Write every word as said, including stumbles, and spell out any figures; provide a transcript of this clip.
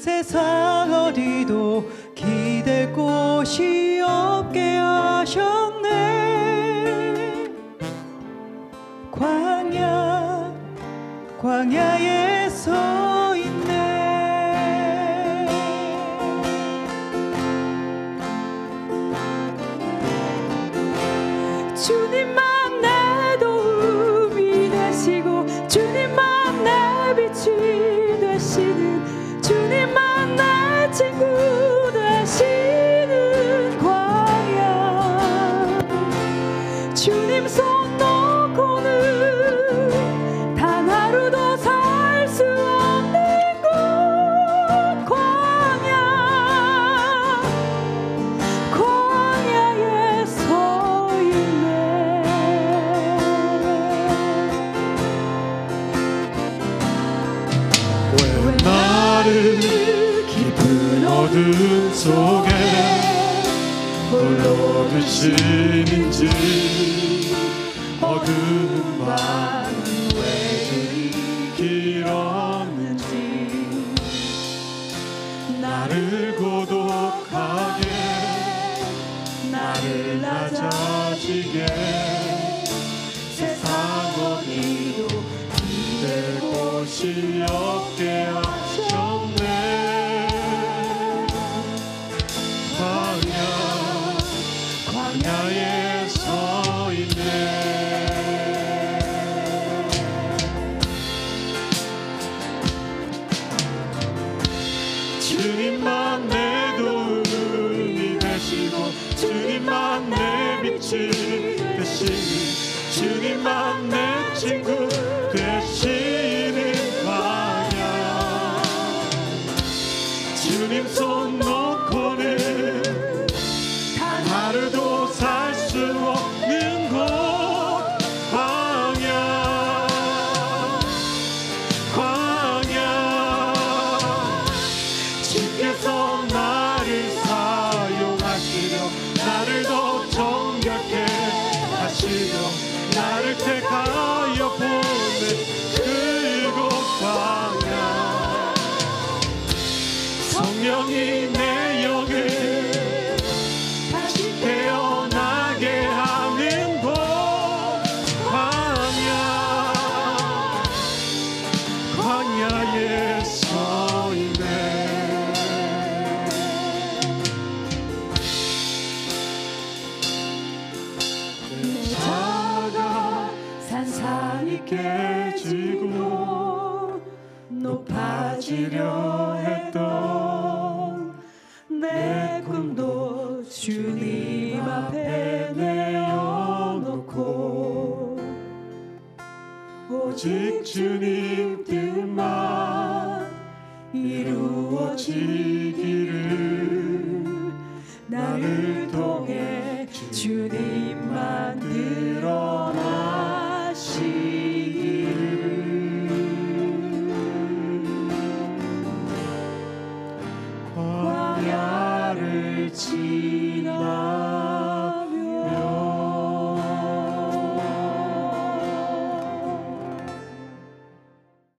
세상 어디도 기댈 곳이 없게 하셨네. 광야 광야에 서 있네. 주님만 내 도움이 되시고 주님만 내 빛이 되시는 주님만 내 친구 되시는 광야. 주님 손 놓고는 단 하루도 살 수 없는 곳 광야. 광야에 서 있네. 왜 나를 깊은 어둠 속에 홀로 두시는지, 어두운 밤은 왜 그리 길었는지, 나를 고독하게 나를 낮아지게 세상 어디도 기댈 곳이 없게 하셨네. 광야 광야에 서 있네. 주님만 내 도움이 되시고 주님만 내 빛이 되시니 주님만 내 친구 되시는 광야. 주님 손 놓고는 단 하루도 살 수 없는 곳 광야. 광야. 주께서 나를 사용하시려 나를 더 정결케 하시려 나를 택하여 보내 그곳 광야. 성령이 내 영을 다시 태어나게 하는 곳 광야. 광야에 서 있네. 자가 산산이 깨지고 높아지려 했던 내 꿈도 주님 앞에 내어놓고 오직 주님 뜻만 이루어지기를 나를 통해